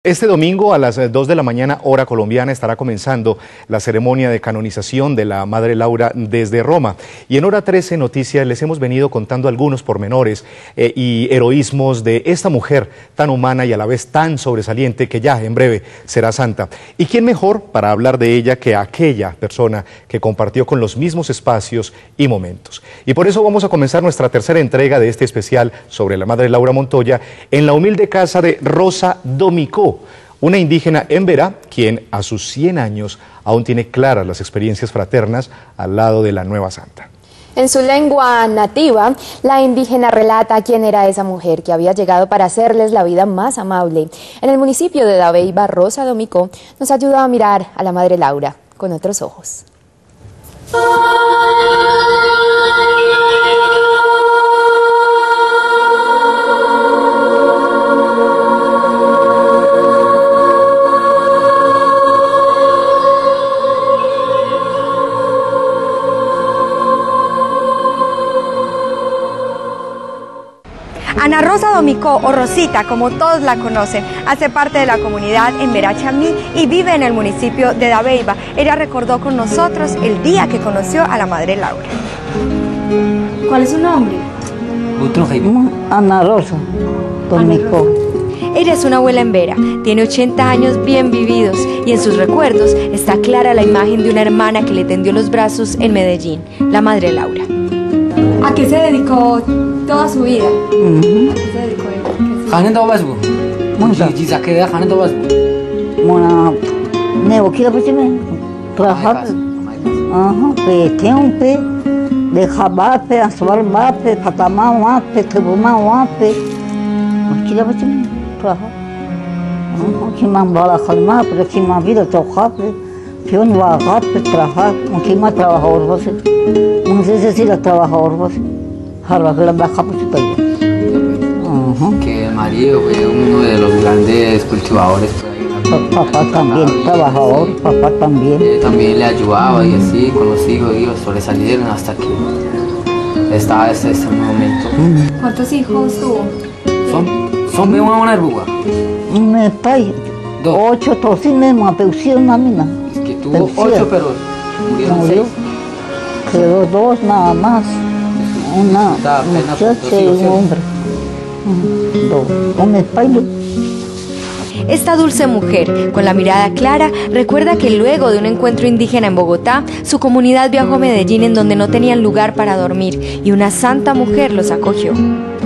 Este domingo a las 2 de la mañana, hora colombiana, estará comenzando la ceremonia de canonización de la Madre Laura desde Roma. Y en Hora 13 Noticias les hemos venido contando algunos pormenores y heroísmos de esta mujer tan humana y a la vez tan sobresaliente que ya en breve será santa. ¿Y quién mejor para hablar de ella que aquella persona que compartió con los mismos espacios y momentos? Y por eso vamos a comenzar nuestra tercera entrega de este especial sobre la Madre Laura Montoya en la humilde casa de Rosa Domicó, una indígena en Verá, quien a sus 100 años aún tiene claras las experiencias fraternas al lado de la nueva santa. En su lengua nativa, la indígena relata quién era esa mujer que había llegado para hacerles la vida más amable. En el municipio de Dabeiba, Rosa Domicó nos ayuda a mirar a la Madre Laura con otros ojos. Ana Rosa Domicó, o Rosita, como todos la conocen, hace parte de la comunidad en Verá Chamí y vive en el municipio de Dabeiba. Ella recordó con nosotros el día que conoció a la Madre Laura. ¿Cuál es su nombre? Ana Rosa Domicó. Ella es una abuela en Vera, tiene 80 años bien vividos y en sus recuerdos está clara la imagen de una hermana que le tendió los brazos en Medellín, la Madre Laura. ¿A qué se dedicó toda su vida? ¿A qué se dedicó trabajar, de jabape, asbarbape, patamawape, tebumawape, trabajar. Aquí mambala calma, pero aquí más vida tocape, pion wagape, trabajar, aquí más trabajador vos. No sé si la trabajador vos. Que el marido fue uno de los grandes cultivadores. Papá también, trabajador, papá también. También le ayudaba y así con los hijos ellos sobresalieron hasta que estaba este momento. ¿Cuántos hijos tuvo? Son de una herbuga. Me pai, 8 tocines, me peució una mina. Es que tuvo 8 pero murieron 6. Quedó 2 nada más. Una muchacha y un hombre. Esta dulce mujer, con la mirada clara, recuerda que luego de un encuentro indígena en Bogotá, su comunidad viajó a Medellín en donde no tenían lugar para dormir y una santa mujer los acogió.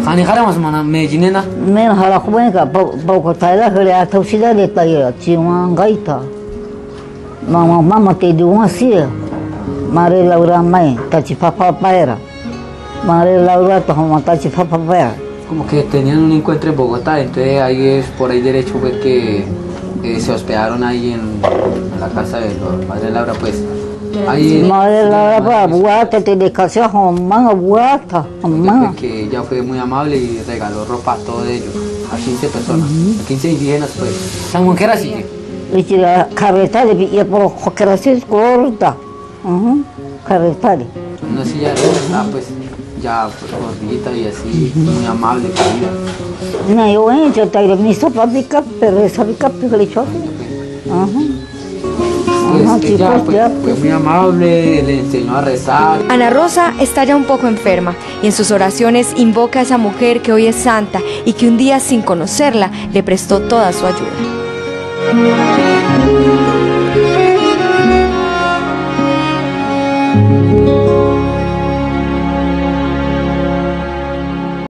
Madre Laura May, Tachipapapera. Madre Laura Tachipapapera. Como que tenían un encuentro en Bogotá, entonces ahí es por ahí derecho fue que se hospedaron ahí en la casa de la Madre Laura, pues. Ahí, Madre Laura para Buata, te descansó a mamá, Buata, mamá. Que ella fue muy amable y regaló ropa a todos ellos, a 15 personas, 15 indígenas, pues. ¿Esa mujer así? La carreta de Villa por Jocracia es corta. Carretari. Una silla de ruedas, pues ya pues, gordita y así, muy amable, querida. No, yo entro, te mi sopa pica, pero esa pica pica le choque. Ella fue muy amable, le enseñó a rezar. Ana Rosa está ya un poco enferma y en sus oraciones invoca a esa mujer que hoy es santa y que un día sin conocerla le prestó toda su ayuda.